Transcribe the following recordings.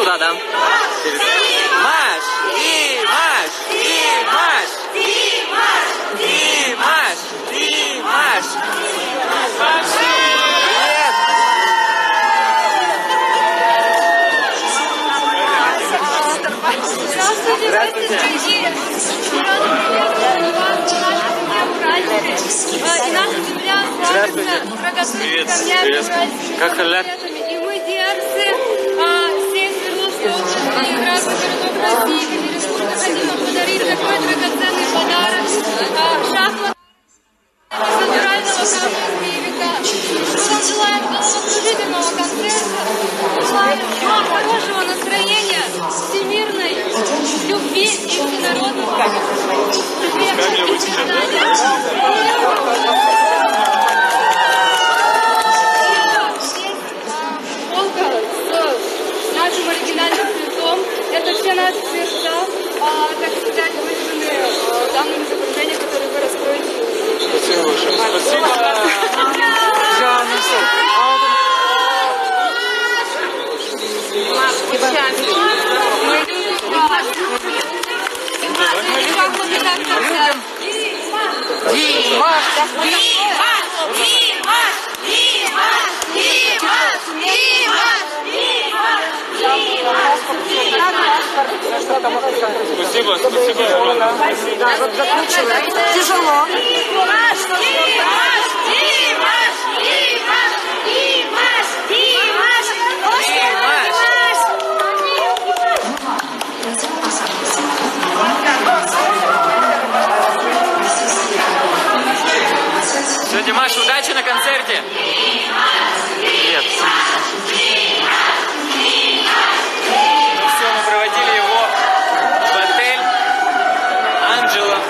куда, да? Димаш! Димаш! Димаш! Димаш! Димаш! Димаш! Здравствуйте, дорогие! И наша земля славится драгоценными камнями уральскими самоцветами. И мы дерцы всей Свердловской области и разных городов России. Республика хотим вам подарить такой драгоценный подарок. Шахмат из натурального камня змеевика. Мы вам желаем головокружительного концерта. Желаем вам хорошего настроения, всемирной любви и всенародного успеха и процветания. С нашим оригинальным цветом. Это все наши сердца, так сказать, выражены в данном изображении, которое вы раскроете. Спасибо большое. Спасибо. Спасибо, спасибо. Тяжело. Все, Димаш, удачи на концерте. Привет. Ну все, мы проводили его в отель Анджело.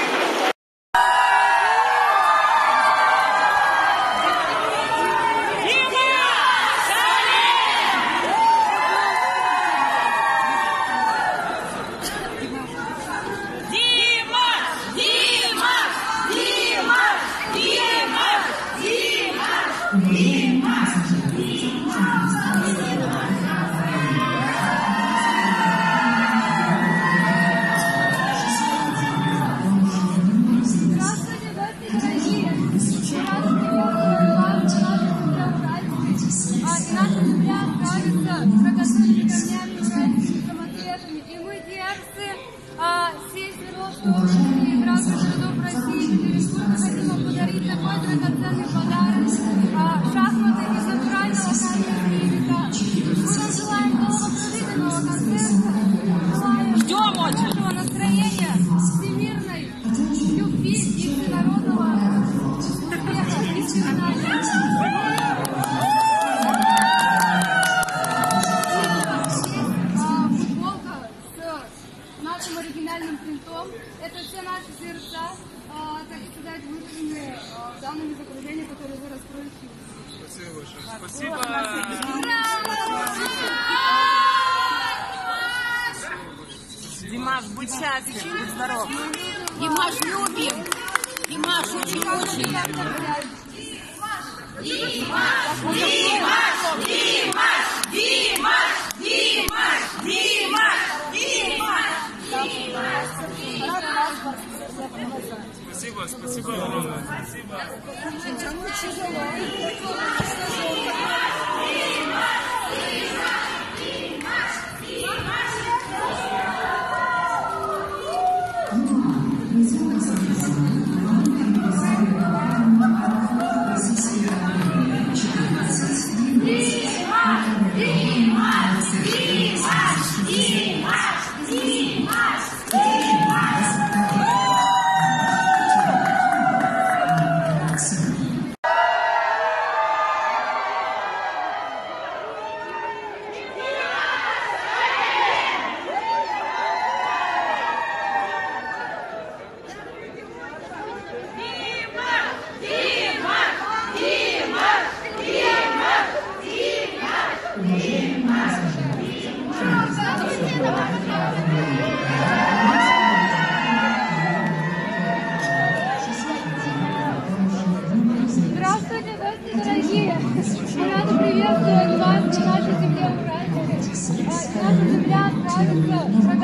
Это все наши сердца, так сказать, выражены в данном изображении, которое вы раскроете. Спасибо большое. Спасибо. Димаш, будь счастлив, будь здоров. Димаш, любим. Димаш, очень-очень. Димаш, Димаш, Димаш, Димаш, Димаш, Димаш, Димаш, Димаш. Спасибо, спасибо огромное. Спасибо.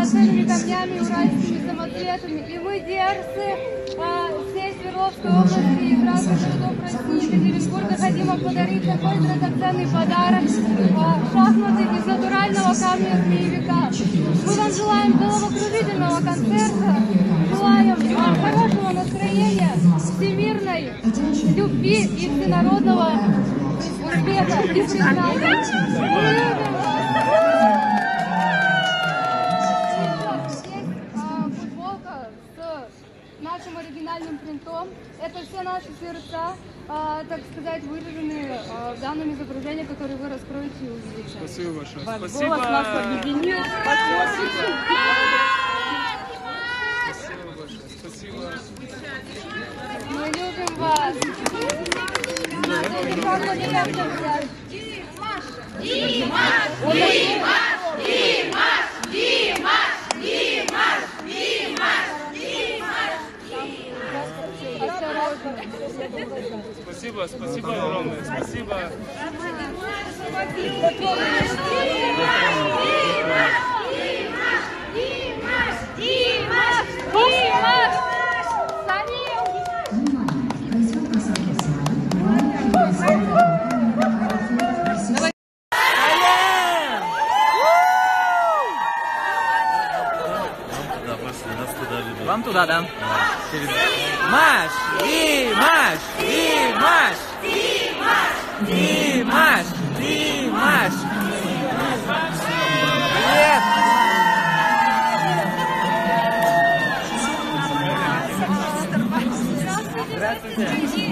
драгоценными камнями и уральскими самоцветами. И мы, диарсы всей Свердловской области и разных городов России, Екатеринбурга, хотим вам подарить такой драгоценный подарок — шахматы из натурального камня змеевика. Мы вам желаем головокружительного концерта, желаем хорошего настроения, всемирной любви и всенародного успеха и признания. Есть футболка с нашим оригинальным принтом. Это все наши сердца, так сказать, выраженные в данном изображении, которое вы раскроете и увидите. Спасибо большое. Голос Спасибо. нас объединил. Спасибо большое. Спасибо. Мы любим вас. Спасибо. Спасибо огромное. Спасибо. Вам туда, да? Маш! Димаш! Димаш! Димаш! Димаш! Привет! Здравствуйте!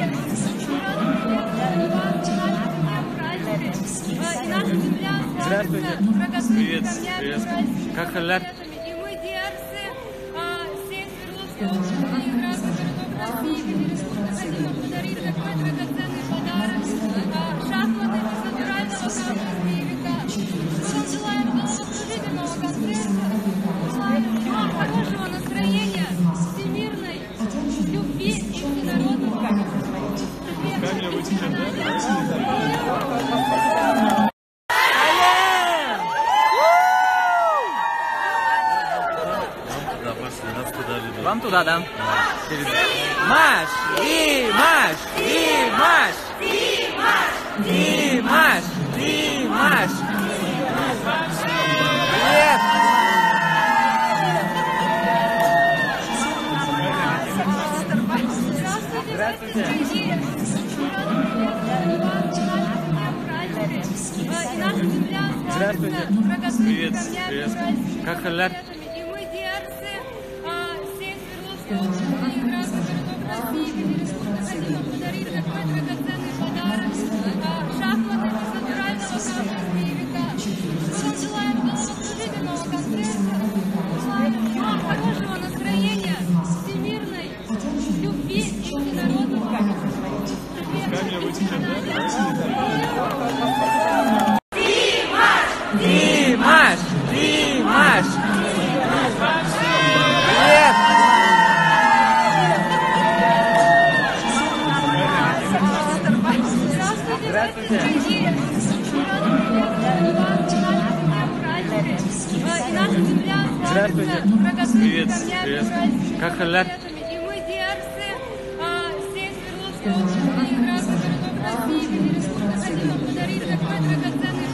Здравствуйте! Привет! Привет! Как халяк? И мы, диарсы всей Свердловской области и разных городов России, Екатеринбурга, хотим вам подарить такой драгоценный подарок — шахматы из натурального камня змеевика. Мы вам желаем головокружительного концерта, желаем хорошего настроения, всемирной любви и всенародного Вам туда, да? Маш! Димаш! Димаш! Димаш! Димаш! Привет! Здравствуйте! Здравствуйте! Привет! Привет! Как халяк? И мы, диарсы всей Свердловской области и разных городов России, Екатеринбурга, хотим вам подарить такой драгоценный подарок — шахматы из натурального камня змеевика. Мы вам желаем головокружительного концерта, желаем хорошего настроения, всемирной любви и всенародного Димаш! Димаш! Привет! Здравствуйте! Здравствуйте! Привет! Привет! Как халяк? И мы, диарсы всей Свердловской области и разных городов России, Екатеринбурга, хотим вам подарить такой драгоценный